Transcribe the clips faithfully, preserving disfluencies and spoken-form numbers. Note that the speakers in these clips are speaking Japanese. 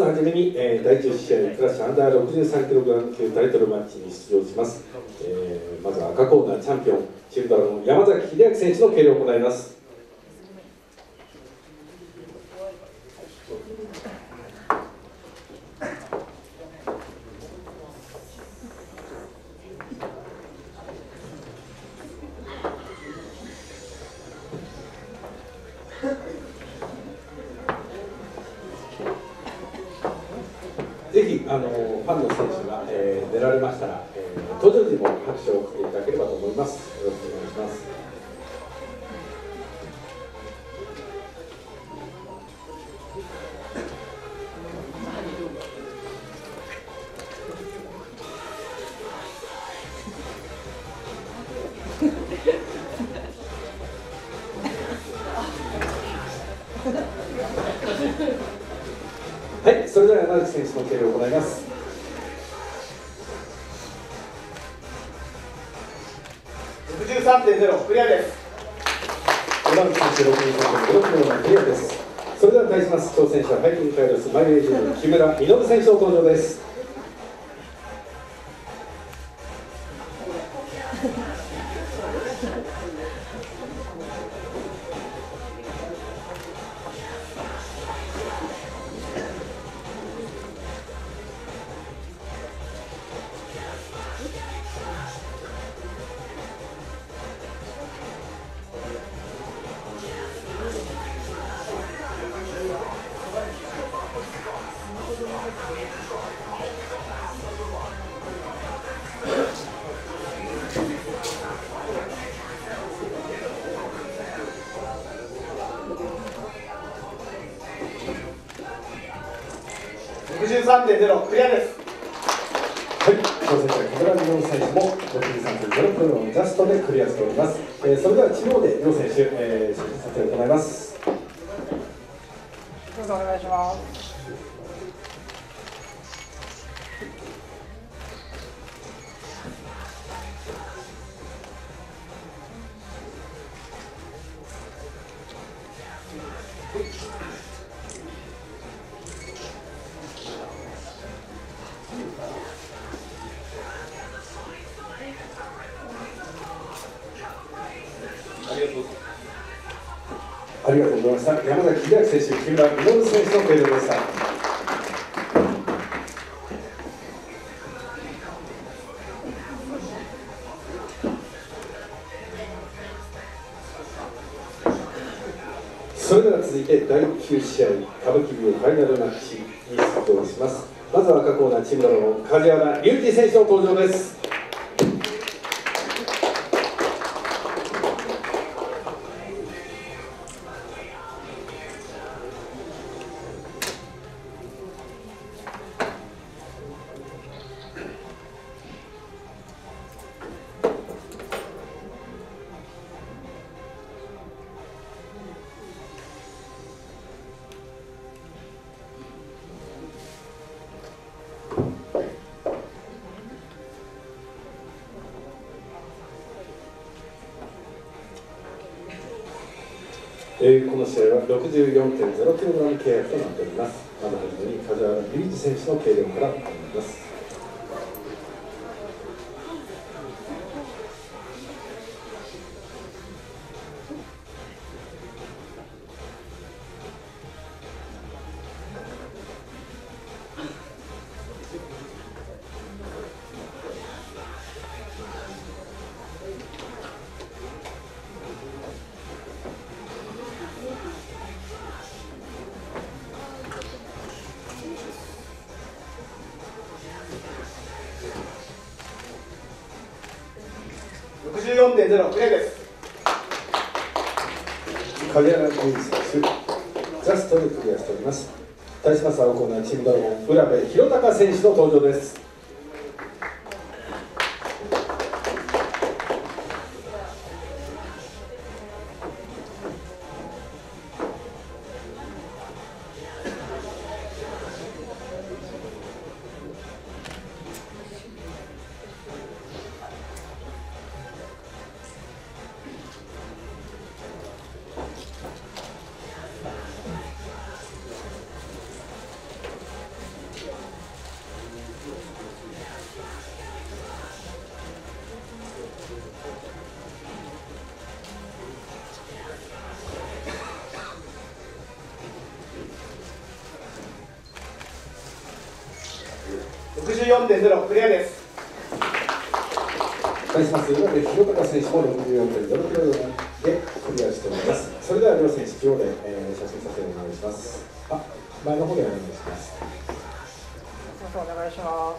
ずはじめに、えー、だいじゅう試合クラッシュアンダー ろくじゅうさんキログラム 級タイトルマッチに出場します、えー、まずは赤コーナーチャンピオンチームドラゴン山崎秀明選手の計量を行います。ぜひあのファンの選手が、えー、出られましたら、えー、登場時も拍手を送っていただければと思います。よろしくお願いします。はい、それでは山崎選手の計量を行います。 ろくじゅうさんてんゼロ クリアです。 山崎選手ろくじゅうさんてんゼロキロのクリアです。それでは対します挑戦者ファイティングカイロスマイレージの木村稔選手の登場です。 ろくじゅうさんてんゼロ クリアです。 はい、挑戦者木村稔選手もろくじゅうさんてんゼロキロのジャストでクリアしております。えー、それでは中央で両選手、えー、審査撮影を行います。 どうぞお願いします。 ありがとうございました。山崎秀明選手、木村稔選手の計量でした。それでは続いてだいきゅう試合歌舞伎舞ファイナルマッチに出場します。まずは赤コーナーチームドラゴン梶原隆二選手の登場です。えー、この試合は ろくじゅうよんてんゼロキログラム 契約となっております。まずはじめに梶原隆二選手の計量から行います。 ろくじゅうよんてんゼロ クリアです。 梶原隆二選手、ジャストでクリアしております。対します青コーナーチームドラゴン浦部弘隆選手の登場です。 ろくじゅうよんてんゼロ クリアです。 対します浦部弘隆選手も ろくじゅうよんてんゼロ キロでクリアしております。それでは両選手中央で、えー、写真撮影お願いします。あ、前の方でお願いします。 お願いします。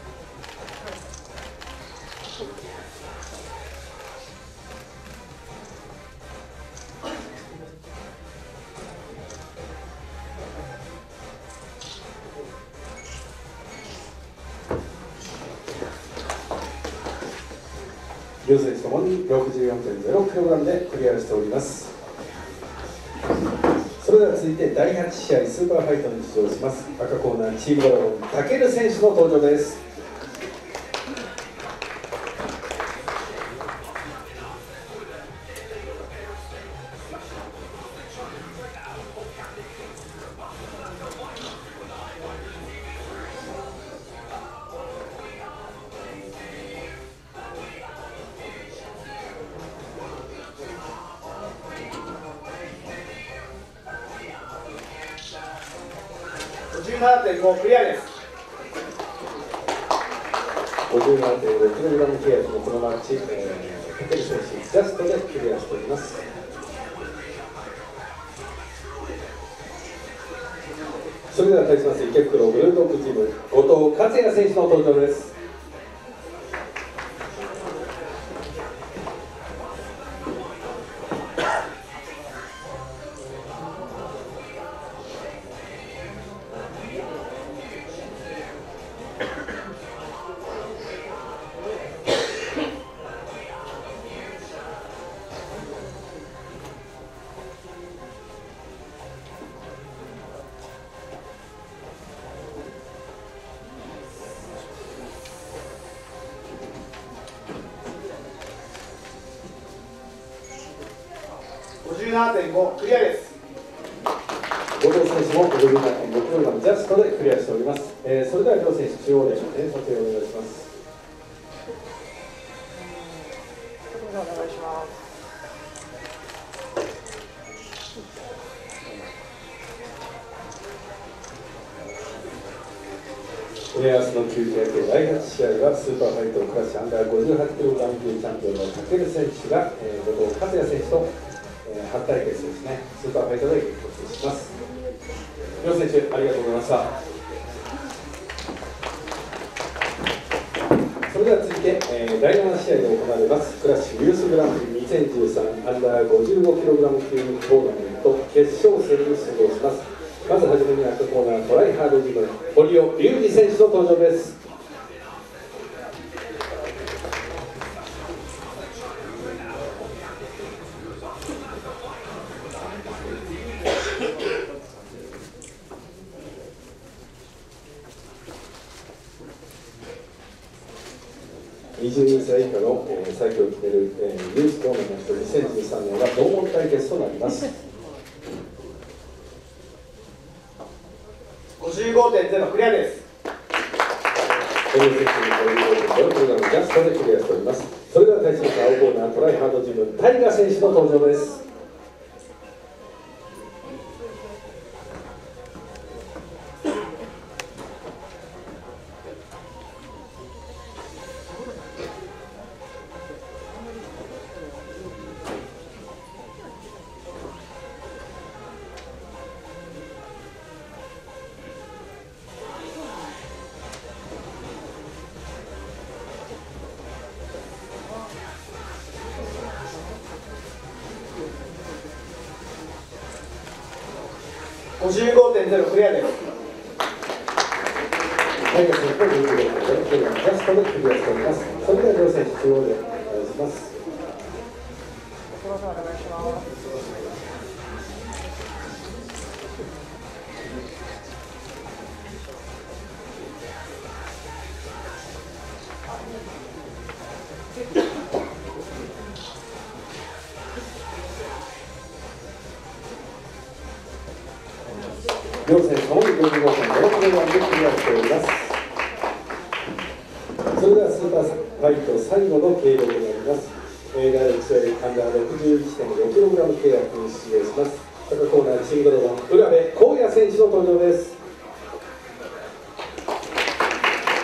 両選手ともに ろくじゅうよんてんゼロ キログラムでクリアしております。それでは続いてだいはち試合スーパーファイトに出場します赤コーナーチームドラゴンタケル選手の登場です。 ごじゅうななてんご クリアです。 ごじゅうななてんごキログラム契約のこのマッチ、えー、タケル選手ジャストでクリアしております。それでは対します池袋ブルードッグチーム後藤克也選手の登場です。 ごじゅうななてんご クリアです。 後藤選手も ごじゅうななてんごキログラムジャストでクリアしております。えー、それでは両選手中央で、ね、撮影をお願いします。 お願いします。 エアースの休憩明けだいはち試合はスーパーファイトクラッシュアンダー ごじゅうはちキログラム級チャンピオンのタケル選手が、えー、後藤克也選手と、えー、初対決ですねスーパーファイトで激突します。両選手ありがとうございました。それでは続いて、えー、だいなな試合で行われますクラッシュユースグランプリにせんじゅうさんアンダー ごじゅうごキログラム級トーナメント決勝戦に出場します。まずはじめに赤コーナートライハードジム堀尾隆二選手の登場です。にじゅうにさい以下の、えー、最強を決める、えー、ユーストーナメントにせんじゅうさんねんは同門対決となります。 ごじゅうごてんゼロ クリアです。 堀尾選手にごじゅうごてんゼロキログラムジャストでクリアしております。それでは対します青コーナートライハードジムタイガ選手の登場です。 ごじゅうごてんゼロ クリアです。 タイガ選手もごじゅうごてんゼロキログラムジャストでクリアしております。それでは両選手中央でお願いします。 お願いします。 両選手ともにごじゅうごてんゼロキログラムでクリアしております。それではスーパーファイト最後の計量となります。だいいち試合アンダー ろくじゅういちてんごキログラム契約に出場します赤コーナーチームドラゴン浦部浩也選手の登場です。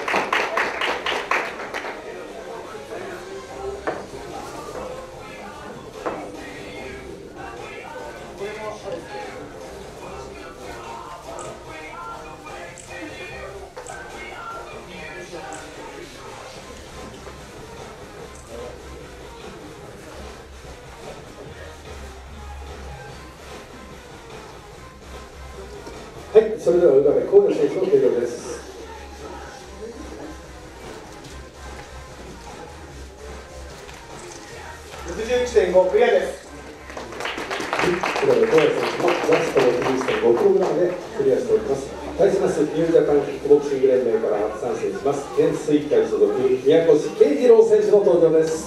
はい、それでは宇部浩也選手の計量です。 ろくじゅういちてんご クリアです。 宇部浩也選手もジャスト ろくじゅういちてんごキログラム でクリアしております。対しますニュージャパンキックボクシング連盟から初参戦します県水会所属宮越慶次郎選手の登場です。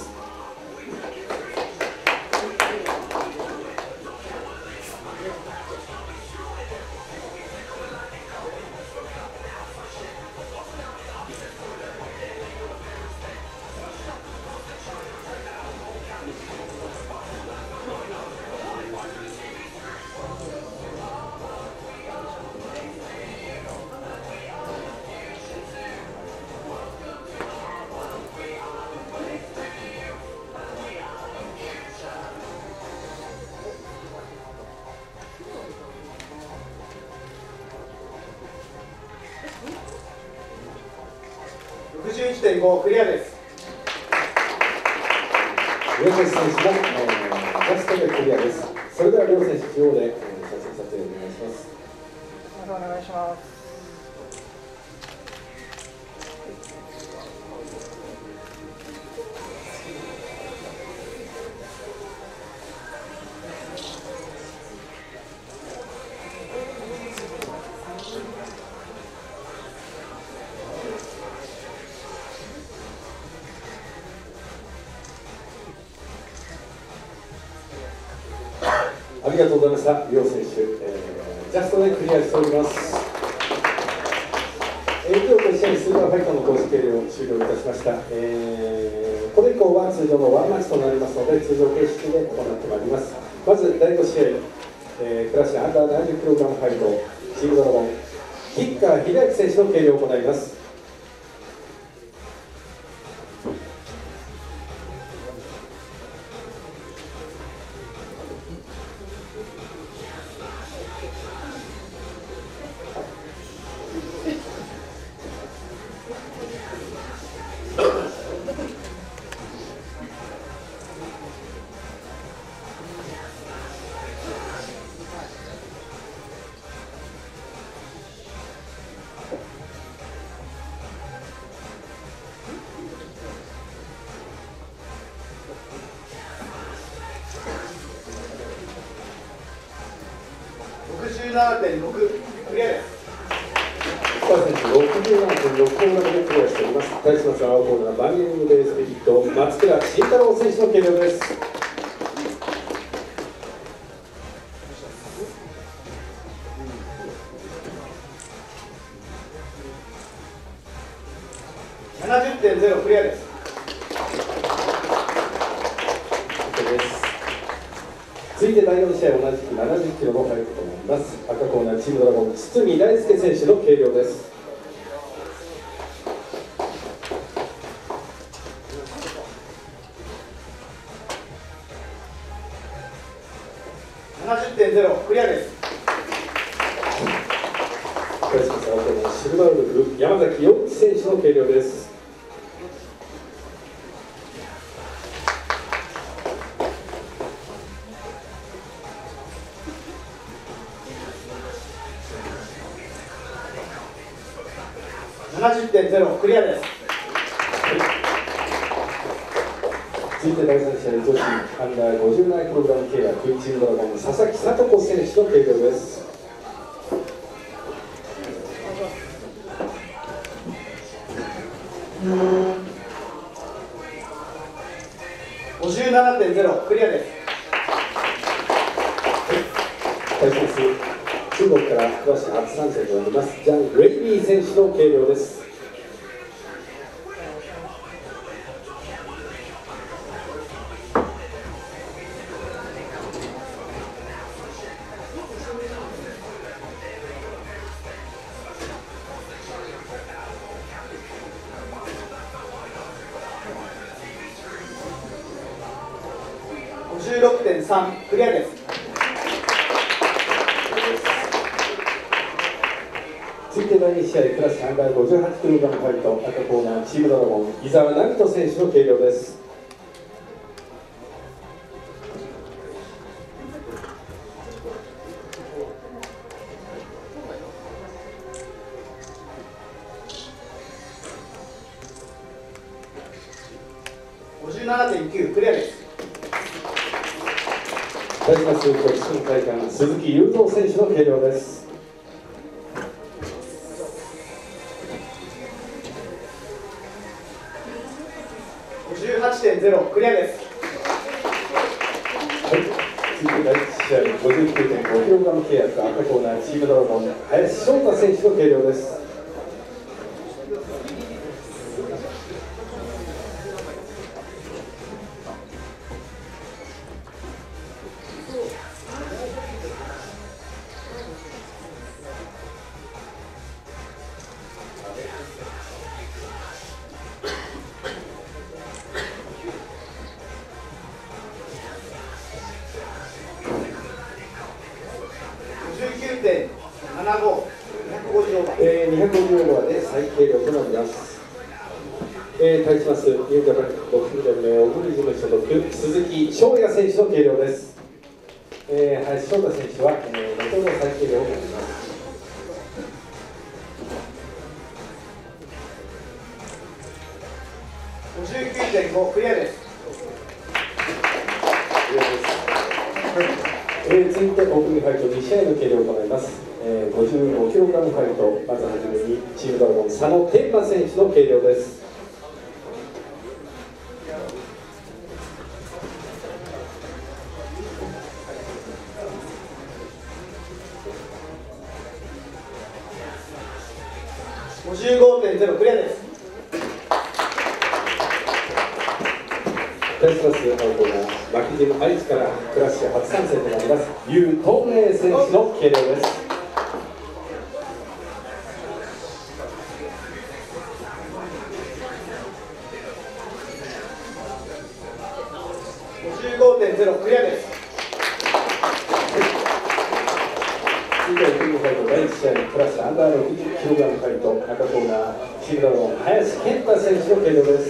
ろくじゅういちてんご クリアです。 宮越選手も、えー、ジャストでクリアです。それでは両選手中央で、えー、写真撮影お願いします。 お願いします。 ありがとうございました。両選手、えー、ジャストでクリアしております。えー、今日と一緒にスーパーファイトの公式計量を終了いたしました。えー、これ以降は通常のワンマッチとなりますので、通常形式で行ってまいります。まずだいご試合、えー、クラシアンダー ななじゅっキログラム ファイト、チームドラゴン、キッカー秀明選手の計量を行います。 ろくじゅうななてんろく クリアです。 スター選手ろくじゅうななてんろくコーナーでクリアしております。対します青コーナーバーゲニングベースリヒット松倉慎太郎選手の計量です。 ななじゅってんゼロ クリアです。 続いてだいよん試合同じくななじゅっキロのファイトとなります。赤コーナーチームドラゴン堤大輔選手の計量です。 ななじゅってんゼロ クリアです。 対します青コーナーシルバーウルフ山崎陽一選手の計量です。 ななじゅってんゼロ クリアです。 続いてだいさん試合女子アンダー ごじゅうななキログラム 級やチームドラゴン佐々木聡子選手の計量です。 ごじゅうななてんゼロ クリアです。 対します中国から詳しい初参戦となりますジャン・レイリー選手の計量です。 ごじゅうろくてんさん クリアです。 続いてだいに試合クラスアンダー ごじゅうはちキログラム ファイト赤コーナーチームドラゴン伊沢直人選手の計量です。 ななてんきゅう クリアです。 対します極真会館鈴木雄三選手の計量です。 ごじゅうはちてんゼロ クリアです。 はい、続いてだいいち試合 ごじゅうきゅうてんごキログラム 契約赤コーナーチームドラゴン林翔太選手の計量です。えー、にひゃくごじゅうオーバーで最軽量となります。えー、対しますニュージャパンボクシング連盟小栗ジム所属鈴木翔也選手の計量です。えー、林翔太選手は、えー、元の最軽量を持ちます。 ごじゅうきゅうてんご クリアです。 えー、続いてオープンファイトに試合の計量を行います。えー、ごじゅうごキログラム ファイト、まずはじめにチームドラゴン佐野天馬選手の計量です。 ごじゅうごてんゼロ クリアです。 対します青コーナー牧島愛知からクラッシュ初参戦となります游東明選手の計量です。 ごじゅうごてんゼロ クリアです。 続いてオープンファイトだいいち試合クラッシュアンダーろくじゅっキログラム ファイト赤コーナーチームドラゴン林健太選手の計量です。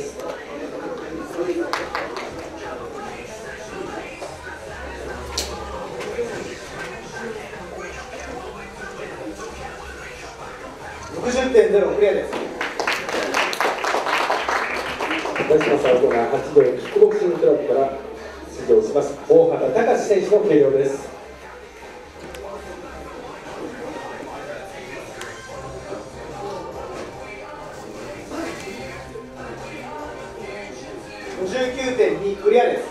ろくじゅってんゼロ クリアです。 対します青コーナー八条キックボクシングクラブから出場します大畑隆選手の計量です。 ごじゅうきゅうてんに クリアです。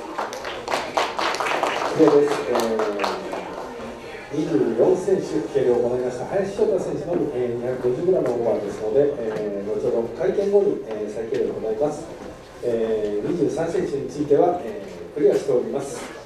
クリアです。えーにじゅうよん選手計量を行いました林翔太選手のみ、えー、にひゃくごじゅうグラム オーバーですので、えー、後ほど会見後に、えー、再計量を行います。えー、にじゅうさん選手については、えー、クリアしております。